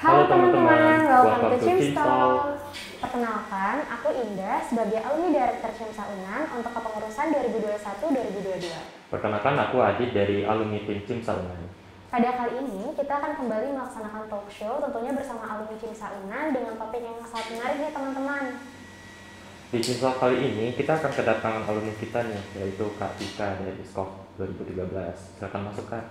Halo teman-teman, welcome to welcome to Cimstol. Perkenalkan, aku Indah sebagai alumni Director Cimsa Unan untuk kepengurusan 2021-2022. Perkenalkan, aku Adit dari alumni tim Cimsa Unan. Pada kali ini, kita akan kembali melaksanakan talk show tentunya bersama alumni Cimsa Unan dengan topik yang sangat menarik nih teman-teman. Di Cimsa kali ini, kita akan kedatangan alumni kita nih, yaitu Kak Tika dari SKOF 2013. Silakan masuk, Kak.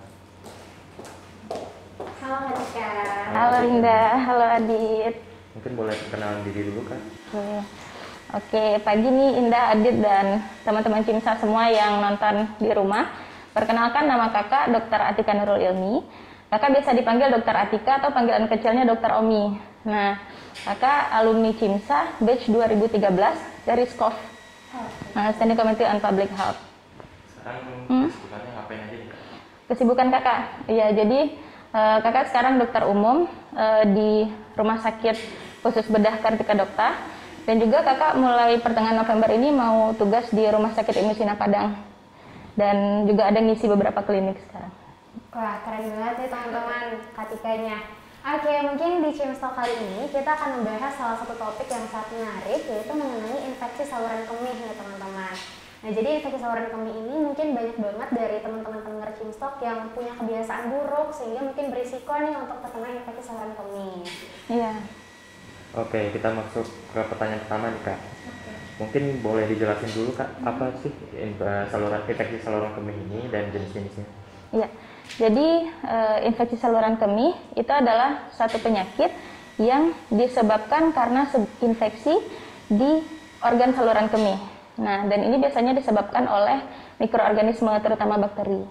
Halo Kak Tika. Halo Linda, halo Adit. Mungkin boleh perkenalan diri dulu, Kak. Oke, pagi nih Indah, Adit, dan teman-teman Cimsa semua yang nonton di rumah. Perkenalkan, nama kakak Dr. Atika Nurul Ilmi. Kakak biasa dipanggil Dr. Atika atau panggilan kecilnya Dr. Omi. Nah, kakak alumni Cimsa batch 2013 dari SKOF, Standing Committee on Public Health. Sekarang kesibukannya ngapain aja nih, Kak? Kesibukan kakak? Ya, jadi kakak sekarang dokter umum di Rumah Sakit Khusus Bedah Kartika Dokta, dan juga kakak mulai pertengahan November ini mau tugas di Rumah Sakit Ibnu Sina Padang, dan juga ada ngisi beberapa klinik sekarang. Wah, keren banget nih teman-teman Kak Tikanya. Oke, mungkin di Cimstol kali ini kita akan membahas salah satu topik yang sangat menarik, yaitu mengenai infeksi saluran kemih nih teman-teman. Nah, jadi infeksi saluran kemih ini mungkin banyak banget dari teman-teman pendengar Cimstok yang punya kebiasaan buruk sehingga mungkin berisiko nih untuk terkena infeksi saluran kemih. Iya. Oke, kita masuk ke pertanyaan pertama nih, Kak. Mungkin boleh dijelasin dulu, Kak, apa sih infeksi saluran kemih ini dan jenis-jenisnya? Iya. Jadi infeksi saluran kemih itu adalah satu penyakit yang disebabkan karena infeksi di organ saluran kemih. Nah, dan ini biasanya disebabkan oleh mikroorganisme, terutama bakteri.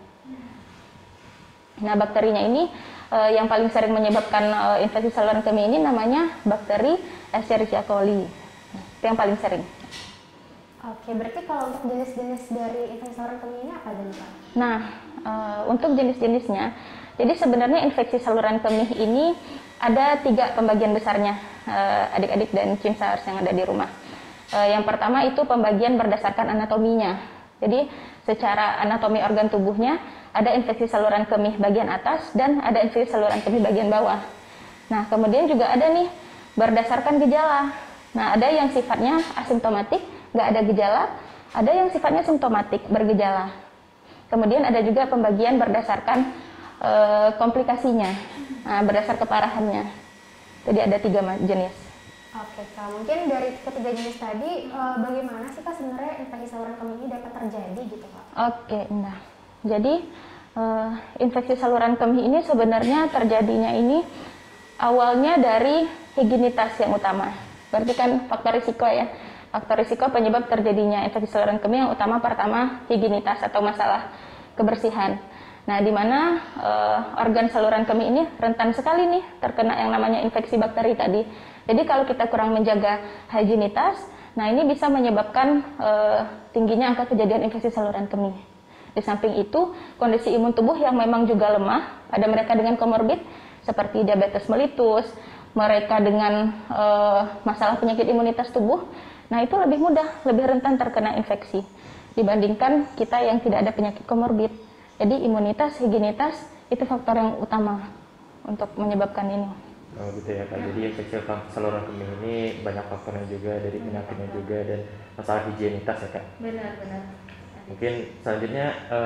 Nah, bakterinya ini yang paling sering menyebabkan infeksi saluran kemih ini namanya bakteri Escherichia coli. Nah, itu yang paling sering. Oke, berarti kalau untuk jenis-jenis dari infeksi saluran kemih ini apa aja nih, Pak? Nah, untuk jenis-jenisnya, jadi sebenarnya infeksi saluran kemih ini ada 3 pembagian besarnya, adik-adik dan Cimsars yang ada di rumah. Yang pertama itu pembagian berdasarkan anatominya. Jadi secara anatomi organ tubuhnya ada infeksi saluran kemih bagian atas dan ada infeksi saluran kemih bagian bawah. Nah, kemudian juga ada nih berdasarkan gejala. Nah, ada yang sifatnya asimptomatik, nggak ada gejala, ada yang sifatnya simptomatik, bergejala. Kemudian ada juga pembagian berdasarkan komplikasinya, berdasar keparahannya. Jadi ada 3 jenis. Oke, Kak. Mungkin dari ketiga jenis tadi, bagaimana sih Kak sebenarnya infeksi saluran kemih ini dapat terjadi gitu, Kak? Oke, nah. Jadi infeksi saluran kemih ini sebenarnya terjadinya ini awalnya dari higienitas yang utama. Berarti kan faktor risiko ya. Faktor risiko penyebab terjadinya infeksi saluran kemih yang utama pertama higienitas atau masalah kebersihan. Nah, di mana organ saluran kemih ini rentan sekali nih terkena yang namanya infeksi bakteri tadi. Jadi kalau kita kurang menjaga higienitas, nah ini bisa menyebabkan tingginya angka kejadian infeksi saluran kemih. Di samping itu, kondisi imun tubuh yang memang juga lemah pada mereka dengan komorbid seperti diabetes mellitus, mereka dengan masalah penyakit imunitas tubuh, nah itu lebih mudah, lebih rentan terkena infeksi dibandingkan kita yang tidak ada penyakit komorbid. Jadi imunitas, higienitas itu faktor yang utama untuk menyebabkan ini. Oh gitu ya, Kak. Jadi infeksi saluran kemih ini banyak faktornya juga, dari penyakitnya juga dan masalah higienitas ya, Kak. Benar-benar. Mungkin selanjutnya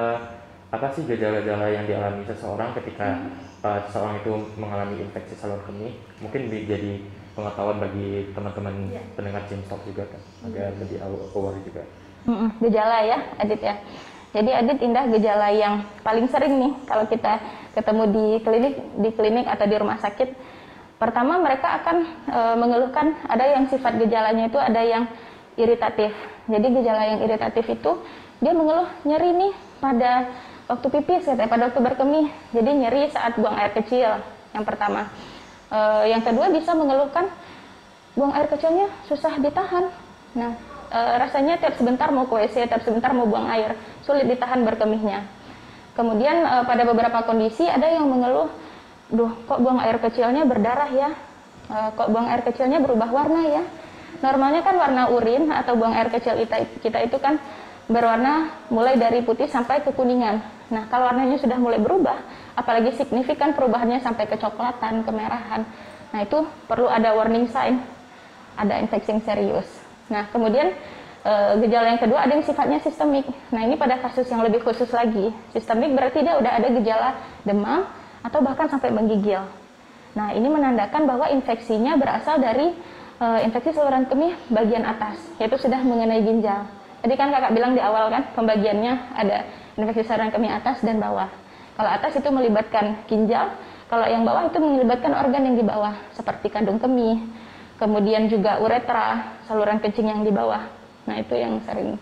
apa sih gejala-gejala yang dialami seseorang ketika seseorang itu mengalami infeksi saluran kemih? Mungkin jadi pengetahuan bagi teman-teman pendengar Cimstok juga, kan, agar lebih aware juga. Gejala ya, Adit ya. Jadi Adit, Indah, gejala yang paling sering nih kalau kita ketemu di klinik atau di rumah sakit. Pertama mereka akan mengeluhkan, ada yang sifat gejalanya itu ada yang iritatif. Jadi gejala yang iritatif itu dia mengeluh nyeri nih pada waktu pipis, pada waktu berkemih. Jadi nyeri saat buang air kecil, yang pertama. Yang kedua bisa mengeluhkan buang air kecilnya susah ditahan. Nah, rasanya tiap sebentar mau ke WC, tiap sebentar mau buang air, sulit ditahan berkemihnya. Kemudian pada beberapa kondisi ada yang mengeluh, duh kok buang air kecilnya berdarah ya, kok buang air kecilnya berubah warna ya. Normalnya kan warna urin atau buang air kecil kita itu kan berwarna mulai dari putih sampai ke kuningan. Nah, kalau warnanya sudah mulai berubah, apalagi signifikan perubahannya sampai kecoklatan, kemerahan, Nah, itu perlu ada warning sign, ada infeksi yang serius. Nah, kemudian gejala yang kedua ada yang sifatnya sistemik. Nah, ini pada kasus yang lebih khusus lagi. Sistemik berarti dia udah ada gejala demam atau bahkan sampai menggigil. Nah, ini menandakan bahwa infeksinya berasal dari infeksi saluran kemih bagian atas, yaitu sudah mengenai ginjal. Tadi kan kakak bilang di awal kan, pembagiannya ada infeksi saluran kemih atas dan bawah. Kalau atas itu melibatkan ginjal, kalau yang bawah itu melibatkan organ yang di bawah, seperti kandung kemih, kemudian juga uretra, saluran kencing yang di bawah. Nah, itu yang sering.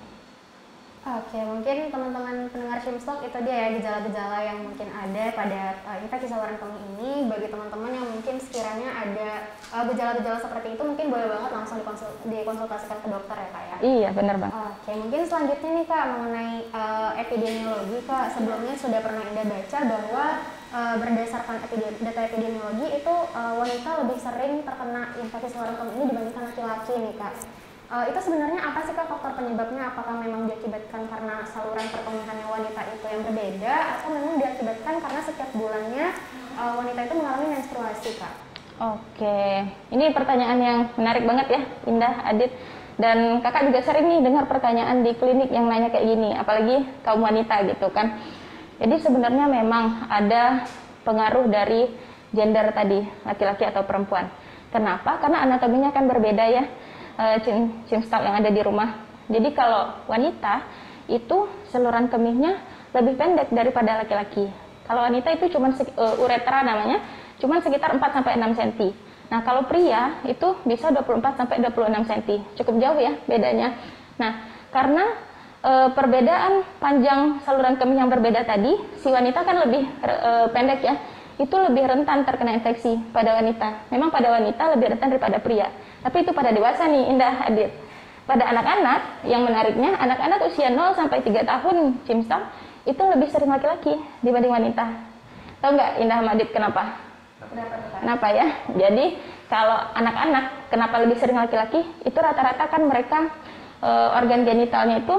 Oke, mungkin teman-teman pendengar Shimstock itu dia ya gejala-gejala yang mungkin ada pada infeksi saluran kemih ini. Bagi teman-teman yang mungkin sekiranya ada gejala-gejala seperti itu, mungkin boleh banget langsung dikonsultasikan ke dokter ya Kak ya? Iya, benar Bang. Oke, mungkin selanjutnya nih Kak, mengenai epidemiologi Kak, sebelumnya sudah pernah Indah baca bahwa berdasarkan data epidemiologi itu wanita lebih sering terkena infeksi saluran kemih ini dibandingkan laki-laki nih Kak. Itu sebenarnya apa sih Kak faktor penyebabnya? Apakah memang diakibatkan karena saluran perkemihannya wanita itu yang berbeda, atau memang diakibatkan karena setiap bulannya wanita itu mengalami menstruasi Kak? Oke, ini pertanyaan yang menarik banget ya, Indah, Adit. Dan kakak juga sering nih dengar pertanyaan di klinik yang nanya kayak gini, apalagi kaum wanita gitu kan. Jadi sebenarnya memang ada pengaruh dari gender tadi, laki-laki atau perempuan. Kenapa? Karena anatominya kan berbeda ya, Shimstock yang ada di rumah. Jadi kalau wanita itu saluran kemihnya lebih pendek daripada laki-laki. Kalau wanita itu cuma uretra namanya, cuma sekitar 4-6 cm. Nah, kalau pria itu bisa 24-26 cm. Cukup jauh ya bedanya. Nah, karena perbedaan panjang saluran kemih yang berbeda tadi, si wanita kan lebih pendek ya. Itu lebih rentan terkena infeksi pada wanita. Memang pada wanita lebih rentan daripada pria. Tapi itu pada dewasa nih, Indah, Adit. Pada anak-anak, yang menariknya, anak-anak usia 0-3 tahun, Shimstock, itu lebih sering laki-laki dibanding wanita. Tahu nggak, Indah sama Adit, kenapa? Kenapa ya? Jadi, kalau anak-anak, kenapa lebih sering laki-laki? Itu rata-rata kan mereka, organ genitalnya itu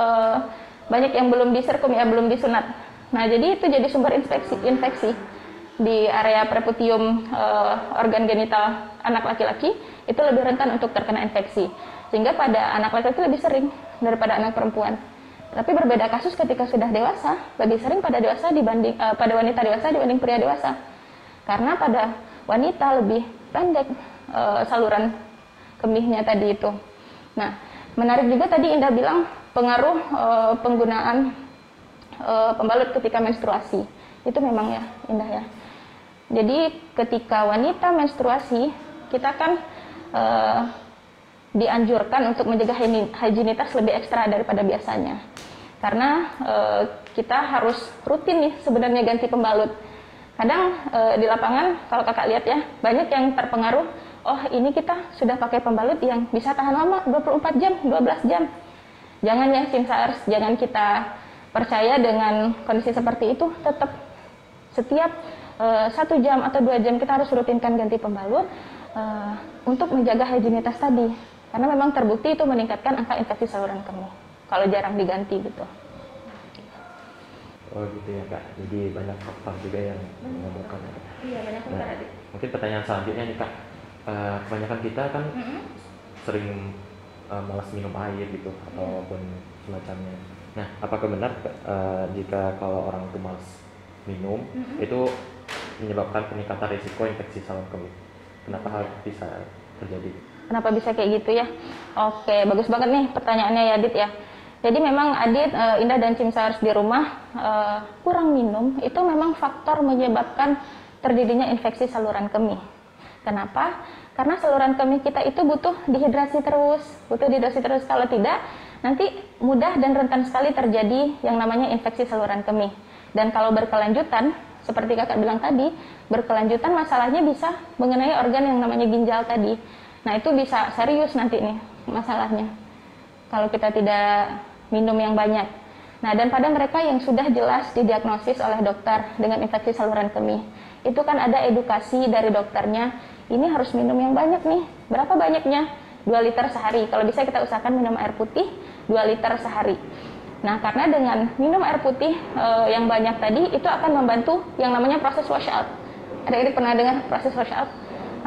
banyak yang belum diserkum ya, belum disunat. Nah, jadi itu jadi sumber infeksi di area preputium organ genital anak laki-laki itu lebih rentan untuk terkena infeksi, sehingga pada anak laki-laki lebih sering daripada anak perempuan. Tapi berbeda kasus ketika sudah dewasa, lebih sering pada dewasa dibanding pada wanita dewasa dibanding pria dewasa, karena pada wanita lebih pendek saluran kemihnya tadi itu. Nah, menarik juga tadi Indah bilang pengaruh penggunaan pembalut ketika menstruasi. Itu memang ya, Indah ya. Jadi ketika wanita menstruasi, kita kan dianjurkan untuk menjaga higienitas lebih ekstra daripada biasanya. Karena kita harus rutin nih sebenarnya ganti pembalut. Kadang di lapangan kalau kakak lihat ya, banyak yang terpengaruh, oh ini kita sudah pakai pembalut yang bisa tahan lama, 24 jam, 12 jam. Jangan ya Simsaers, jangan kita percaya dengan kondisi seperti itu. Tetap setiap 1 jam atau 2 jam kita harus rutinkan ganti pembalut untuk menjaga higienitas tadi, karena memang terbukti itu meningkatkan angka infeksi saluran kemih kalau jarang diganti gitu. Oh gitu ya Kak, jadi banyak faktor juga yang menyebabkan. Iya, banyak faktor. Nah, mungkin pertanyaan selanjutnya nih Kak, kebanyakan kita kan sering malas minum air gitu ataupun semacamnya. Nah, apakah benar jika kalau orang itu malas minum itu menyebabkan peningkatan risiko infeksi saluran kemih? Kenapa hal bisa terjadi? Kenapa bisa kayak gitu ya? Oke, bagus banget nih pertanyaannya ya Adit ya. Jadi memang Adit, Indah dan Shimsaers di rumah kurang minum itu memang faktor menyebabkan terjadinya infeksi saluran kemih. Kenapa? Karena saluran kemih kita itu butuh dehidrasi terus. Kalau tidak, nanti mudah dan rentan sekali terjadi yang namanya infeksi saluran kemih. Dan kalau berkelanjutan, seperti kakak bilang tadi, berkelanjutan masalahnya bisa mengenai organ yang namanya ginjal tadi. Nah, itu bisa serius nanti nih masalahnya kalau kita tidak minum yang banyak. Nah, dan pada mereka yang sudah jelas didiagnosis oleh dokter dengan infeksi saluran kemih, itu kan ada edukasi dari dokternya, ini harus minum yang banyak nih. Berapa banyaknya? 2 liter sehari. Kalau bisa kita usahakan minum air putih 2 liter sehari. Nah, karena dengan minum air putih yang banyak tadi, itu akan membantu yang namanya proses wash out. Ada pernah dengar proses wash out?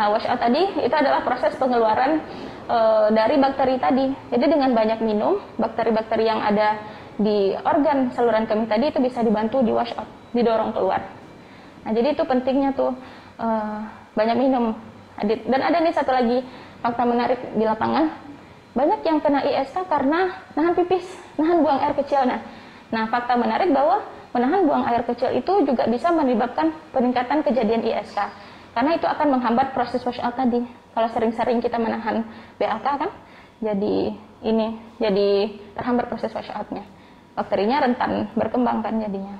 Nah, washout tadi itu adalah proses pengeluaran dari bakteri tadi. Jadi dengan banyak minum, bakteri-bakteri yang ada di organ saluran kemih tadi itu bisa dibantu di washout, didorong keluar. Nah, jadi itu pentingnya tuh banyak minum. Dan ada nih satu lagi fakta menarik di lapangan. Banyak yang kena ISK karena nahan pipis, nahan buang air kecil. Nah, fakta menarik bahwa menahan buang air kecil itu juga bisa menyebabkan peningkatan kejadian ISK. Karena itu akan menghambat proses washout tadi. Kalau sering-sering kita menahan BAK kan, jadi terhambat proses washoutnya. Bakterinya rentan berkembang kan jadinya.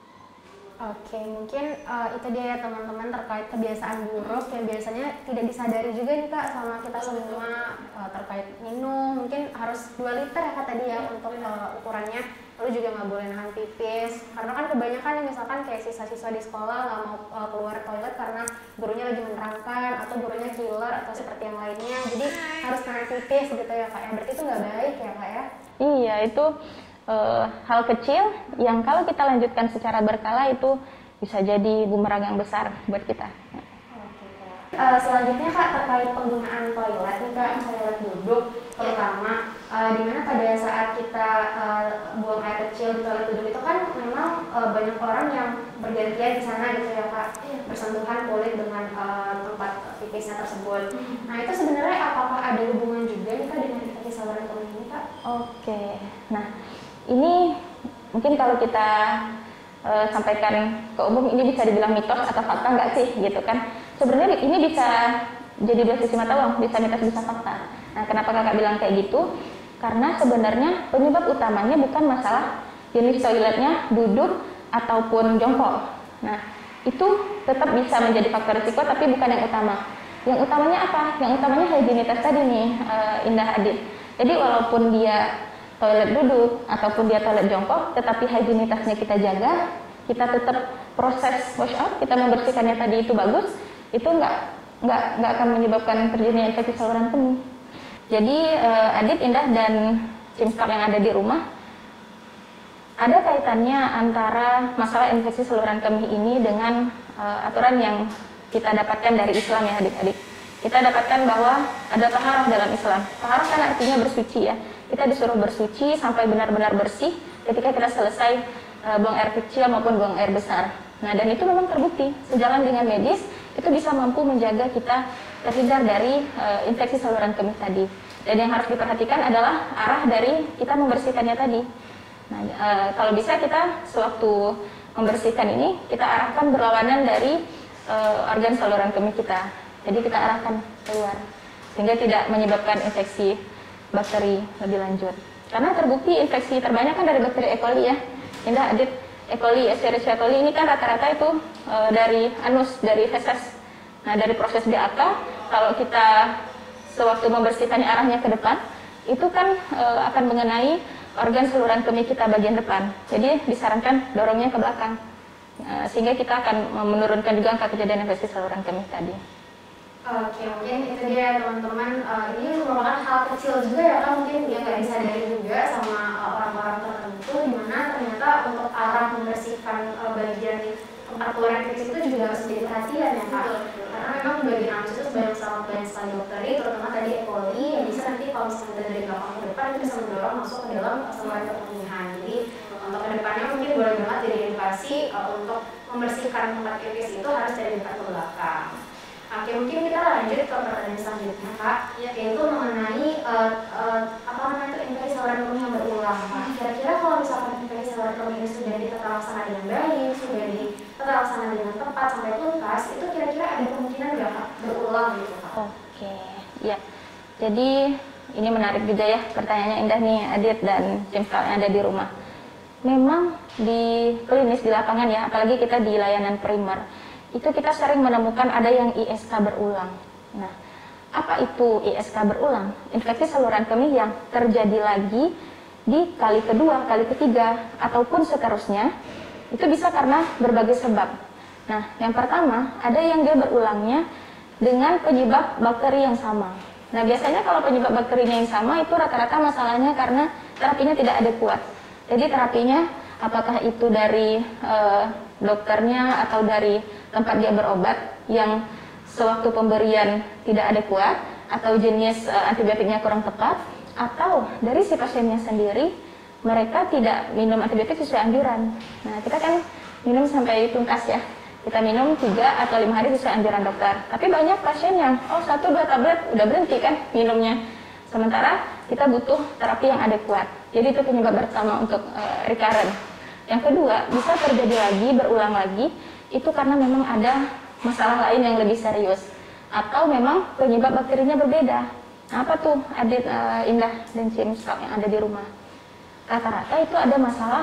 Oke, mungkin itu dia ya teman-teman terkait kebiasaan buruk yang biasanya tidak disadari juga nih Kak sama kita semua terkait minum. Mungkin harus 2 liter ya Kak tadi ya untuk ukurannya. Lalu juga nggak boleh nahan pipis. Karena kan kebanyakan misalkan kayak siswa-siswa di sekolah nggak mau keluar toilet karena gurunya lagi menerangkan atau gurunya killer atau seperti yang lainnya. Jadi harus nahan pipis gitu ya Kak. Berarti itu nggak baik ya Kak ya? Iya, itu hal kecil yang kalau kita lanjutkan secara berkala itu bisa jadi bumerang yang besar buat kita. Selanjutnya Kak terkait penggunaan toilet nih Kak, toilet duduk terutama dimana pada saat kita buang air kecil di toilet duduk itu kan memang banyak orang yang bergantian di sana gitu ya Kak, bersentuhan kulit dengan tempat pipisnya tersebut. Nah itu sebenarnya apakah ada hubungan juga nih Kak dengan infeksi saluran kemih ini Kak? Oke, nah ini mungkin kalau kita sampaikan ke umum ini bisa dibilang mitos atau fakta nggak sih gitu kan. Sebenarnya ini bisa jadi 2 sisi mata uang, bisa mitos bisa fakta. Nah kenapa kakak bilang kayak gitu? Karena sebenarnya penyebab utamanya bukan masalah jenis toiletnya duduk ataupun jongkok. Nah itu tetap bisa menjadi faktor risiko tapi bukan yang utama. Yang utamanya apa? Yang utamanya higienitas tadi nih Indah Adit. Jadi walaupun dia toilet duduk ataupun dia toilet jongkok, tetapi higienitasnya kita jaga, kita tetap proses washout, kita membersihkannya tadi itu bagus, itu nggak akan menyebabkan terjadinya infeksi saluran kemih. Jadi Adit, Indah, dan tim staff yang ada di rumah, ada kaitannya antara masalah infeksi saluran kemih ini dengan aturan yang kita dapatkan dari Islam ya adik-adik. Kita dapatkan bahwa ada taharah dalam Islam. Taharah kan artinya bersuci ya. Kita disuruh bersuci sampai benar-benar bersih ketika kita selesai buang air kecil maupun buang air besar. Nah dan itu memang terbukti sejalan dengan medis itu bisa mampu menjaga kita terhindar dari infeksi saluran kemih tadi. Dan yang harus diperhatikan adalah arah dari kita membersihkannya tadi. Nah kalau bisa kita sewaktu membersihkan ini kita arahkan berlawanan dari organ saluran kemih kita. Jadi kita arahkan keluar sehingga tidak menyebabkan infeksi bakteri lebih lanjut. Karena terbukti infeksi terbanyak kan dari bakteri E. coli ya. Indah Adit, E. coli, Escherichia coli ini kan rata-rata itu dari anus, dari feses. Nah dari proses BAK, kalau kita sewaktu membersihkannya arahnya ke depan, itu kan akan mengenai organ saluran kemih kita bagian depan. Jadi disarankan dorongnya ke belakang. Sehingga kita akan menurunkan juga angka kejadian infeksi saluran kemih tadi. Oke, mungkin itu dia teman-teman, ini merupakan hal kecil juga ya kan, mungkin yang nggak disadari juga sama orang-orang tertentu, dimana ternyata untuk arah membersihkan bagian tempat keluar infeksi itu juga harus menjadi perhatian ya Kak. Karena memang di bagian anus itu banyak sekali bakteri, terutama tadi E. coli yang bisa nanti kalau misalnya dari belakang ke depan itu bisa mendorong masuk ke dalam saluran kemihan. Jadi untuk kedepannya mungkin boleh banget diedukasi untuk membersihkan tempat infeksi itu harus dari depan ke belakang. Oke, mungkin kita lanjut ke pertanyaan selanjutnya Kak, yaitu mengenai infeksi saluran kemih yang berulang. Kira-kira kalau misalkan infeksi saluran kemih ini sudah ditata laksana dengan baik, sudah ditata laksana dengan tepat sampai tuntas, itu kira-kira ada kemungkinan nggak Kak berulang gitu Kak? Oke, ya. Jadi ini menarik juga ya pertanyaannya Indah nih Adit dan tim staff yang ada di rumah. Memang di klinis di lapangan ya, apalagi kita di layanan primer, itu kita sering menemukan ada yang ISK berulang. Nah, apa itu ISK berulang? Infeksi saluran kemih yang terjadi lagi di kali kedua, kali ketiga, ataupun seterusnya, itu bisa karena berbagai sebab. Nah, yang pertama, ada yang dia berulangnya dengan penyebab bakteri yang sama. Nah, biasanya kalau penyebab bakterinya yang sama, itu rata-rata masalahnya karena terapinya tidak adekuat. Jadi terapinya, apakah itu dari dokternya atau dari tempat dia berobat yang sewaktu pemberian tidak adekuat atau jenis antibiotiknya kurang tepat, atau dari si pasiennya sendiri mereka tidak minum antibiotik sesuai anjuran. Nah, kita kan minum sampai tuntas ya. Kita minum 3 atau 5 hari sesuai anjuran dokter. Tapi banyak pasien yang 1-2 tablet udah berhenti kan minumnya. Sementara kita butuh terapi yang adekuat. Jadi itu penyebab pertama untuk recurrent. Yang kedua, bisa terjadi lagi, berulang lagi, itu karena memang ada masalah lain yang lebih serius. Atau memang penyebab bakterinya berbeda. Nah, apa tuh Adit, Indah, dan Cimstok yang ada di rumah? Rata-rata itu ada masalah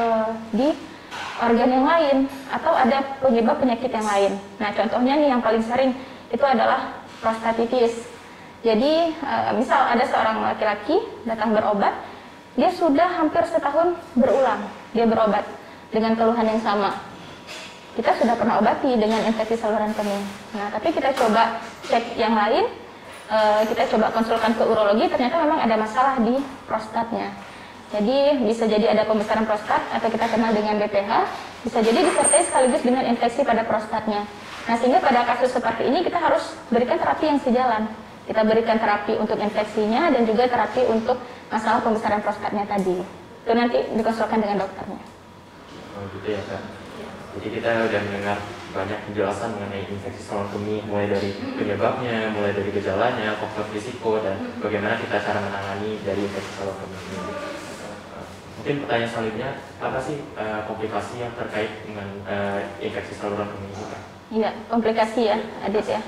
di organ yang lain atau ada penyebab penyakit yang lain. Nah, contohnya nih yang paling sering itu adalah prostatitis. Jadi, misal ada seorang laki-laki datang berobat, dia sudah hampir setahun berulang dia berobat dengan keluhan yang sama. Kita sudah pernah obati dengan infeksi saluran kemih. Nah, tapi kita coba cek yang lain, kita coba konsulkan ke urologi, ternyata memang ada masalah di prostatnya. Jadi bisa jadi ada pembesaran prostat atau kita kenal dengan BPH, bisa jadi disertai sekaligus dengan infeksi pada prostatnya. Nah, sehingga pada kasus seperti ini kita harus berikan terapi yang sejalan. Kita berikan terapi untuk infeksinya dan juga terapi untuk masalah pembesaran prostatnya tadi. Itu nanti dikonsulkan dengan dokternya. Oh gitu ya Kak. Jadi kita udah mendengar banyak penjelasan mengenai infeksi saluran kemih, mulai dari penyebabnya, mulai dari gejalanya, faktor risiko, dan bagaimana kita cara menangani dari infeksi saluran kemih ini. Mungkin pertanyaan selanjutnya, apa sih komplikasi yang terkait dengan infeksi saluran kemih ini Kak? Iya, komplikasi ya Adit ya.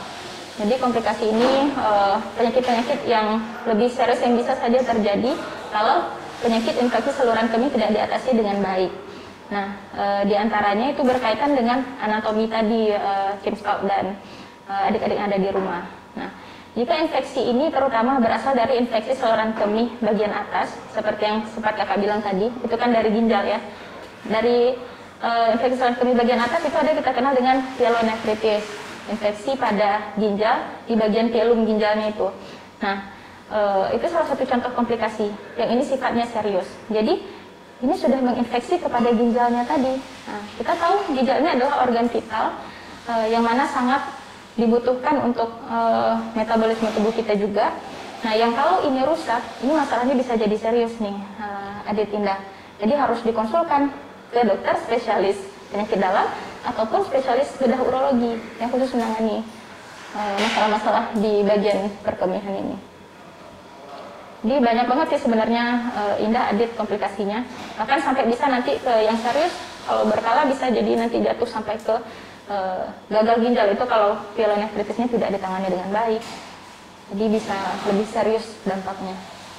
Jadi komplikasi ini penyakit-penyakit yang lebih serius yang bisa saja terjadi kalau penyakit infeksi saluran kemih tidak diatasi dengan baik. Nah, diantaranya itu berkaitan dengan anatomi tadi, Cimstok dan adik-adik yang ada di rumah. Nah, jika infeksi ini terutama berasal dari infeksi saluran kemih bagian atas, seperti yang sempat kakak bilang tadi, itu kan dari ginjal ya. Dari infeksi saluran kemih bagian atas itu ada kita kenal dengan pyelonefritis, infeksi pada ginjal di bagian pilum ginjalnya itu. Nah, itu salah satu contoh komplikasi yang ini sifatnya serius. Jadi ini sudah menginfeksi kepada ginjalnya tadi. Nah, kita tahu ginjalnya adalah organ vital yang mana sangat dibutuhkan untuk metabolisme tubuh kita juga. Nah, yang kalau ini rusak, ini masalahnya bisa jadi serius nih, Adit Indah. Jadi harus dikonsulkan ke dokter spesialis penyakit dalam ataupun spesialis bedah urologi yang khusus menangani masalah-masalah di bagian perkemihan ini. Jadi banyak banget sih sebenarnya Indah, Adit, komplikasinya. Bahkan sampai bisa nanti ke yang serius, kalau berkala bisa jadi nanti jatuh sampai ke gagal ginjal itu kalau pyelonefritisnya tidak ditangani dengan baik. Jadi bisa lebih serius dampaknya.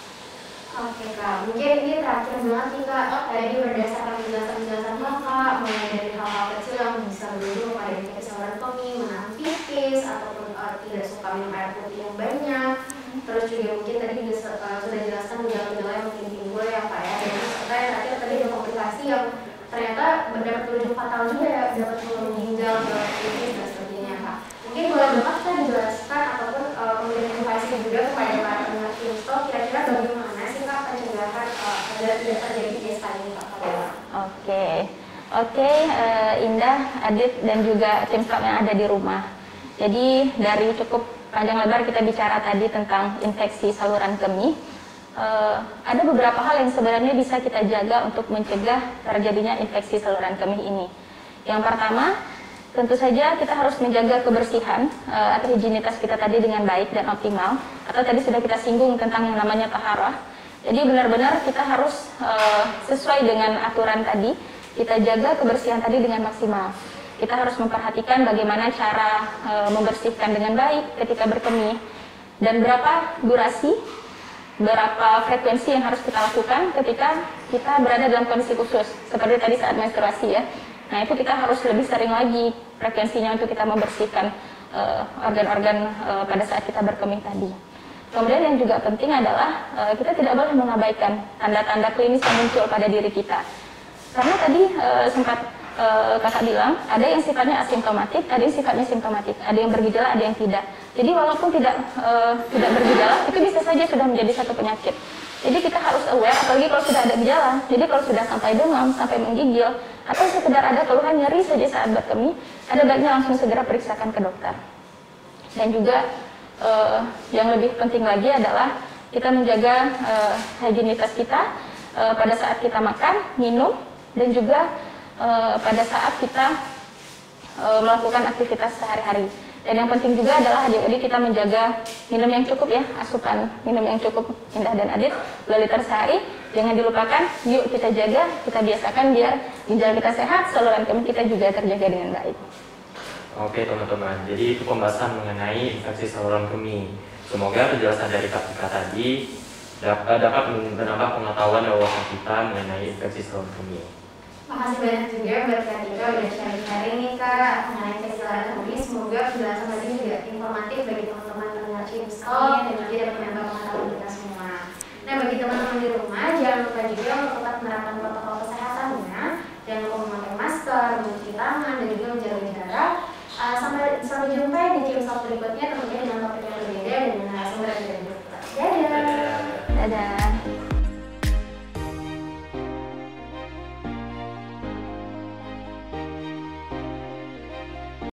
Oke Kak, mungkin ini terakhir banget nih Kak. Tadi berdasarkan penjelasan-penjelasan Kakak, mulai dari hal-hal kecil yang bisa mendorong pada infeksi saluran kemih, menahan pipis, ataupun tidak suka minum air putih yang banyak. Terus juga mungkin tadi juga sudah jelaskan gejala-gejala yang mungkin timbul ya Pak ya. Dan serta yang terakhir tadi ada komplikasi yang ternyata mendapat berujung fatal juga ya, dapat menurun ginjal, pipis dan sebagainya Kak. Mungkin boleh Bapak kita dijelaskan ataupun memberikan informasi juga kepada para pendengar Cimstok, kira-kira bagaimana sih Kak pencegahan agar tidak terjadi ISA ini Kak pada orang? Oke, Indah, Adit, dan juga Cimstok yang ada di rumah. Jadi dari cukup panjang lebar kita bicara tadi tentang infeksi saluran kemih, ada beberapa hal yang sebenarnya bisa kita jaga untuk mencegah terjadinya infeksi saluran kemih ini. Yang pertama, tentu saja kita harus menjaga kebersihan atau higienitas kita tadi dengan baik dan optimal, atau tadi sudah kita singgung tentang yang namanya taharah. Jadi benar-benar kita harus sesuai dengan aturan tadi, kita jaga kebersihan tadi dengan maksimal. Kita harus memperhatikan bagaimana cara membersihkan dengan baik ketika berkemih, dan berapa durasi, berapa frekuensi yang harus kita lakukan ketika kita berada dalam kondisi khusus, seperti tadi saat menstruasi ya. Nah, itu kita harus lebih sering lagi frekuensinya untuk kita membersihkan organ-organ pada saat kita berkemih tadi. Kemudian yang juga penting adalah kita tidak boleh mengabaikan tanda-tanda klinis yang muncul pada diri kita. Karena tadi sempat kakak bilang, ada yang sifatnya asimptomatik, ada yang sifatnya simptomatik, ada yang bergejala, ada yang tidak. Jadi walaupun tidak bergejala, itu bisa saja sudah menjadi satu penyakit. Jadi kita harus aware, apalagi kalau sudah ada gejala. Jadi kalau sudah sampai demam, sampai menggigil, atau sekedar ada keluhan nyeri saja saat berkemih, ada baiknya langsung segera periksakan ke dokter. Dan juga yang lebih penting lagi adalah kita menjaga higienitas kita pada saat kita makan, minum, dan juga pada saat kita melakukan aktivitas sehari-hari. Dan yang penting juga adalah adik-adik kita menjaga minum yang cukup ya, asupan minum yang cukup. Indah dan Adit 2 liter sehari, jangan dilupakan, yuk kita jaga, kita biasakan biar ginjal kita sehat, saluran kemih kita juga terjaga dengan baik. Oke teman-teman, jadi itu pembahasan mengenai infeksi saluran kemih. Semoga penjelasan dari Kak Tika tadi dapat menambah pengetahuan dan wawasan kita mengenai infeksi saluran kemih. Makasih banyak juga buat Kak Tika udah sharing-sharing nih Kak mengenai infeksi saluran kemih. Semoga penjelasan tadi juga informatif bagi teman-teman pendengar Cimstalk dan juga dapat menambah pengetahuan kita semua. Nah, bagi teman-teman di rumah, jangan lupa juga untuk tetap menerapkan protokol kesehatannya. Jangan lupa memakai masker, mencuci tangan, dan juga menjaga jarak. Sampai jumpa di Cimstalk berikutnya, tentunya dengan topik yang berbeda dan dengan narasumber yang berbeda. Dadah! Dadah!